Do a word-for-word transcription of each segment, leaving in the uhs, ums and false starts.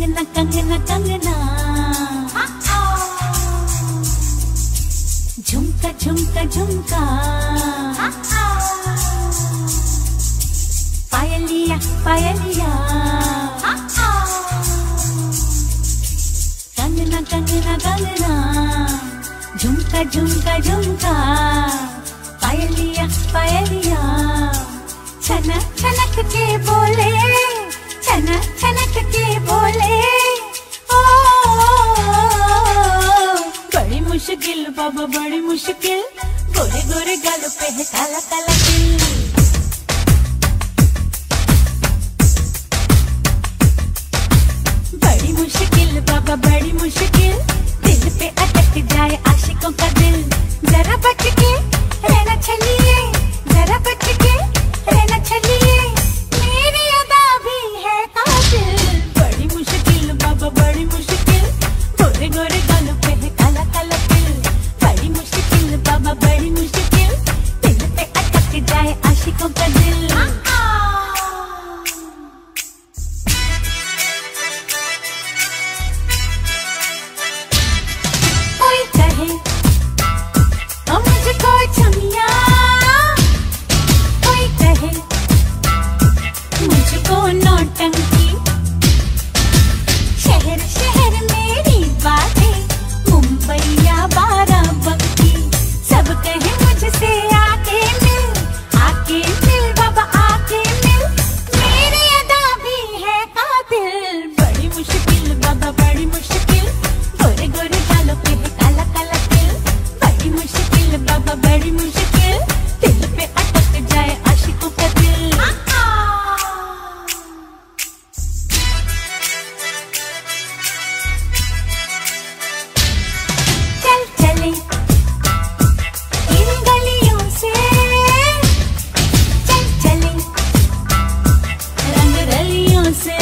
कंगना कंगना कंगना, झुमका झुमका झुमका, पायलिया पायलिया, कंगना कंगना कंगना, झुमका झुमका झुमका, पायलिया पायलिया, छनक छनक के बोले, छनक छनक के बोले, ओ, बड़ी मुश्किल बाबा बड़ी मुश्किल, गोरे गोरे गालों पे है काला काला तिल। बड़ी मुश्किल बाबा बड़ी मुश्किल, दिल पे अटक जाए आशिकों का दिल। जरा बच के रहना चलिए, जरा बच के रहना चलिए, मेरी अदा भी है कातिल। बड़ी मुश्किल बाबा बड़ी मुश्किल, गोरे गोरे गालों पे है काला काला तिल। बड़ी मुश्किल बाबा बड़ी मुश्किल, दिल पे अटक जाए आशिकों का दिल। कोई कहे तो मुझको छमिया, कोई कहे मुझको नौटंकी। शहर शहर मेरी बातें, मुंबई या बाराबंकी, सब कहे मुझसे आके मिल, आके मिल बाबा आके मिल, मेरी अदा भी है कातिल। बड़ी मुश्किल बाबा बड़ी मुश्किल, गोरे गोरे गालों पे है काला काला तिल। बड़ी मुश्किल बाबा बड़ी मुश्किल, दिल पे अटक जाए आशिकों का दिल। चल चले इन गलियों से, चल चले रंग रलियों से,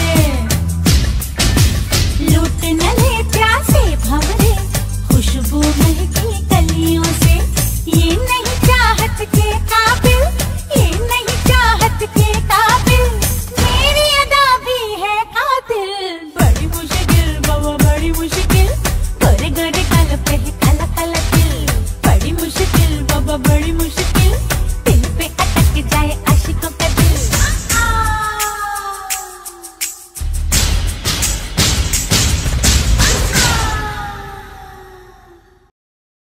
लूट न ले प्यासे भंवरे, खुशबू महकी कलियों से। ये नहीं चाहत के काबिल, ये नहीं चाहत के काबिल, मेरी अदा भी है कातिल। बड़ी मुश्किल बाबा बड़ी मुश्किल, गोरे गोरे गालों पे है काला काला तिल। बड़ी मुश्किल बाबा बड़ी मुश्किल,